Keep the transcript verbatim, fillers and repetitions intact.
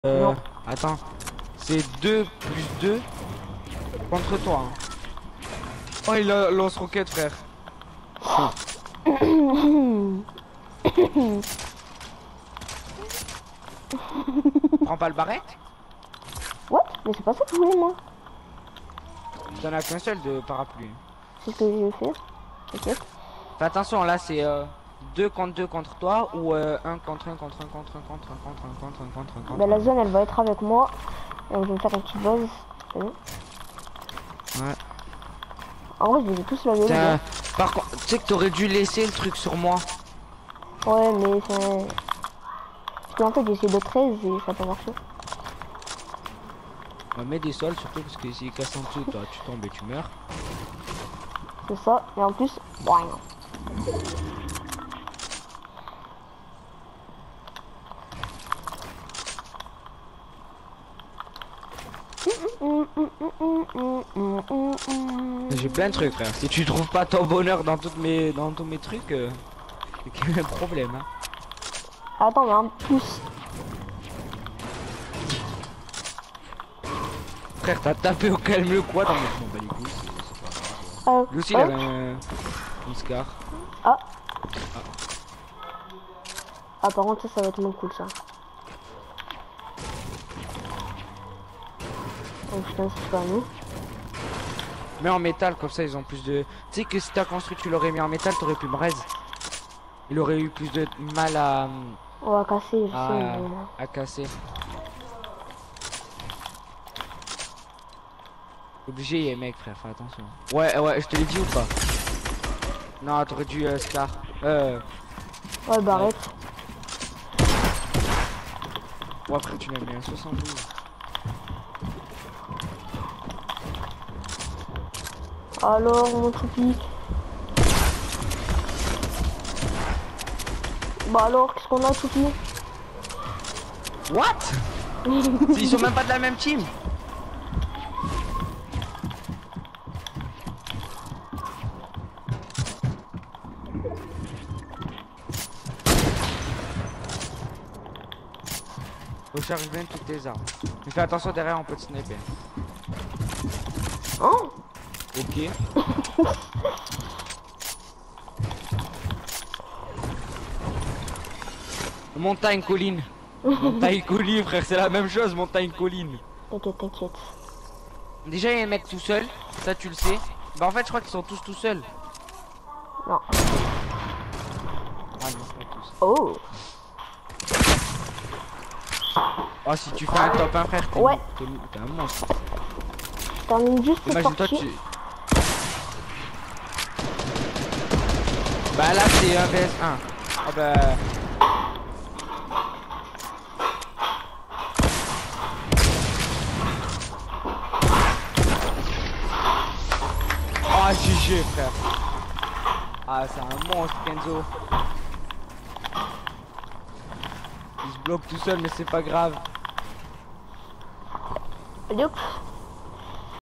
Euh, Non. attends. C'est deux plus deux contre toi. Hein. Oh, il a lance-roquette, frère. Prends pas le barrette. What? Mais c'est pas ça que je voulais, moi. T'en as qu'un seul de parapluie. C'est ce que j'ai fait. T'inquiète. Fais attention, là, c'est euh, deux contre deux contre toi ou euh, un contre un contre un contre un contre un contre un contre un contre un contre Bah, un. la zone, elle va être avec moi. Et on va me faire une petite base. T'as vu? Ouais. En vrai, je les ai tous la Tiens, par contre, tu sais que t'aurais dû laisser le truc sur moi. Ouais, mais c'est... Parce qu'en fait, j'ai essayé de treize et ça n'a pas marché. On met des sols surtout parce que s'il casse en dessous, toi, tu tombes et tu meurs. C'est ça. Et en plus... Boing. J'ai plein de trucs, frère. Si tu trouves pas ton bonheur dans toutes mes dans tous mes trucs, euh, c'est qu'il y a un problème. Hein. Attends, il y a un plus. Frère, t'as tapé au calme le quoi dans mon bah les couilles. Euh, Lui aussi, il ouais. avait un... une scar. Ah. Ah, par contre, ça, ça va être moins cool, ça. Oh putain, c'est pas à nous. Mais en métal, comme ça, ils ont plus de... Tu sais que si t'as construit, tu l'aurais mis en métal, t'aurais pu me raise. Il aurait eu plus de mal à... On va casser, je à... sais, mais... à casser. Obligé, les mecs, frère, fais attention. Ouais, ouais, je te l'ai dit ou pas? Non, t'aurais dû euh, scar. Euh... Ouais, barrette. Ouais, après, tu m'as mis un soixante-douze. Alors, mon choupi. Bah alors, qu'est-ce qu'on a, choupi? What? Ils sont même pas de la même team. Recharge bien toutes tes armes. Mais fais attention derrière, on peut te sniper. Oh. Ok. Montagne, colline. Montagne, colline, frère, c'est la même chose, montagne, colline. T'inquiète, t'inquiète. Déjà, il y a un mec tout seul, ça tu le sais. Bah, en fait, je crois qu'ils sont tous tout seuls. Non. Ah non, pas tous. Oh. Oh, si tu fais un top un, frère, t'es Ouais. t'es un monstre. Je termine juste cette Imagine-toi, partie. tu. Bah là, c'est un V S un. Ah bah. Ah, G G, frère. Ah, c'est un monstre, Kenzo. Il se bloque tout seul, mais c'est pas grave. Allez hop.